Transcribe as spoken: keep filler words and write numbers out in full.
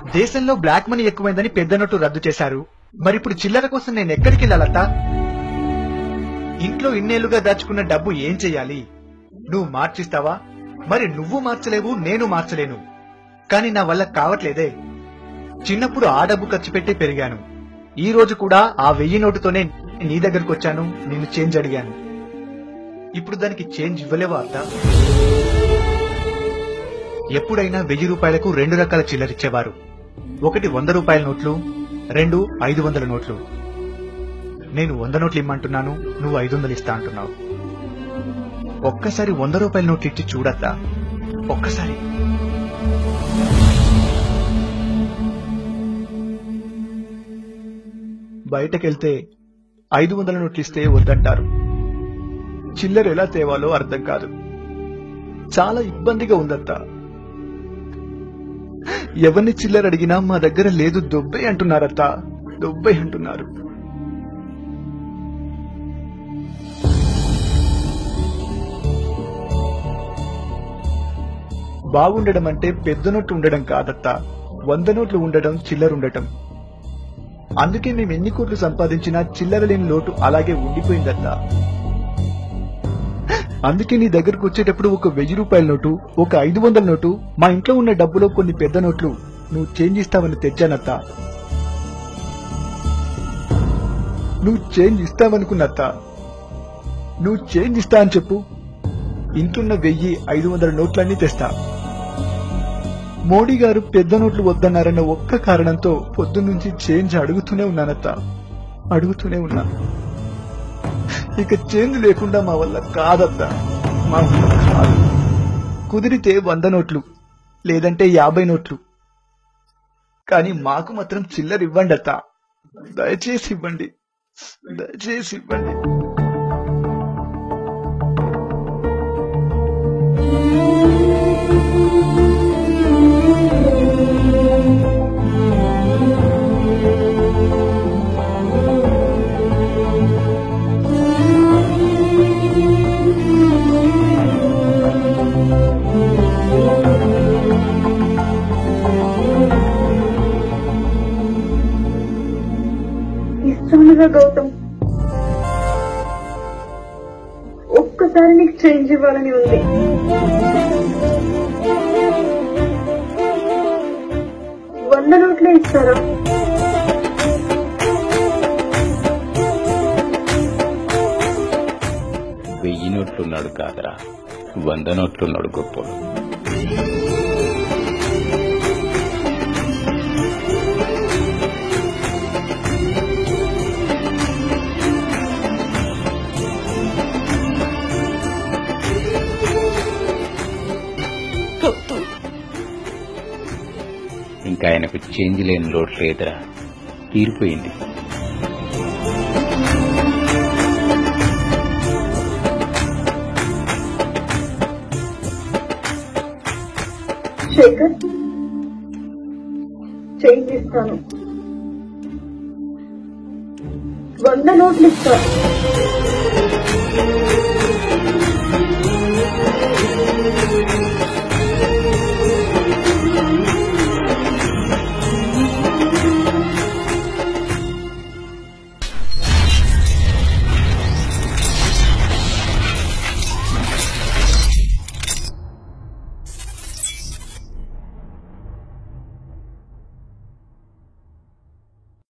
దేశంలో black money ఎక్కువైందని పెద్ద note రద్దు చేశారు. మరిప్పుడు చిల్లర కోసం నేను ఎక్కడికి వెళ్ళాలత్తా? ఇంట్లో ఇన్నేళ్లుగా దాచుకున్న డబ్బు ఏం చెయ్యాలి? నువ్వు మార్చిస్తావా? మరి నువ్వు మార్చలేవు, నేను మార్చలేను. కాని నా వల్ల కావట్లేదే. చిన్నప్పుడు ఆ డబ్బు ఖర్చు పెట్టి పెరిగాను. ఈ రోజు కూడా ఆ వెయ్యి నోటుతోనే నీ దగ్గరకు వచ్చాను, నిన్ను చేంజ్ అడిగాను. ఇప్పుడు దానికి చేంజ్ ఇవ్వలేవా అత్త? ఎప్పుడైనా వెయ్యి రూపాయలకు రెండు రకాల చిల్లరిచ్చేవారు. ఒకటి వంద రూపాయల నోట్లు, రెండు ఐదు వందల నోట్లు. నేను వంద నోట్లు ఇమ్మంటున్నాను, నువ్వు ఐదు వందలు ఇస్తా అంటున్నావు. ఒక్కసారి వంద రూపాయల నోట్లు ఇచ్చి చూడద్దా? ఒక్కసారి. బయటకెళ్తే ఐదు వందల నోట్లు ఇస్తే వద్దంటారు. చిల్లర ఎలా తేవాలో అర్థం కాదు. చాలా ఇబ్బందిగా ఉందత్తా. ఎవరిని చిల్లర అడిగినా మా దగ్గర లేదు, దొబ్బే అంటున్నారత్తా, దొబ్బే అంటున్నారు. బాగుండడం అంటే పెద్ద నోట్లు ఉండడం కాదత్తా, వంద నోట్లు ఉండడం, చిల్లర ఉండటం. అందుకే మేము ఎన్ని కోట్లు సంపాదించినా చిల్లర లేని లోటు అలాగే ఉండిపోయిందత్తా. అందుకే నీ దగ్గరకు వచ్చేటప్పుడు ఒక వెయ్యి రూపాయల నోటు, ఒక ఐదు వందల నోటు, మా ఇంట్లో ఉన్న డబ్బులో కొన్ని పెద్ద నోట్లు నువ్వు చేంజ్ ఇస్తావని తెచ్చానత్తా. నువ్వు చేంజ్ ఇస్తావనుకున్నత్తా. నువ్వు చేంజ్ ఇస్తా అని చెప్పు, ఇంట్లున్న వెయ్యి ఐదు వందల నోట్లన్నీ తెస్తా. మోడీ గారు పెద్ద నోట్లు వద్దన్నారన్న ఒక్క కారణంతో పొద్దున్నుంచి చేంజ్ అడుగుతూనే ఉన్నానత్తా, అడుగుతూనే ఉన్నా. ఇక చేంజ్ లేకుండా మా వల్ల కాదత్తా, మా వల్ల కాదు. కుదిరితే వంద నోట్లు, లేదంటే యాభై నోట్లు, కానీ మాకు మాత్రం చిల్లర ఇవ్వండి అత్తా. దయచేసి ఇవ్వండి, దయచేసి ఇవ్వండి. ఇస్తానుగా గౌతమ్, ఒక్కసారి నీకు చేంజ్ ఇవ్వాలని ఉంది. వంద నోట్లే ఇస్తారా? వెయ్యి నోట్లున్నాడు కాదరా, వంద నోట్లున్నాడు గొప్పడు. ఇంకా ఆయనకు చేంజ్ లేని లోటు లేదురా, తీరిపోయింది. శేఖర్, చేంజ్ ఇస్తాను, వంద నోట్లు ఇస్తాను.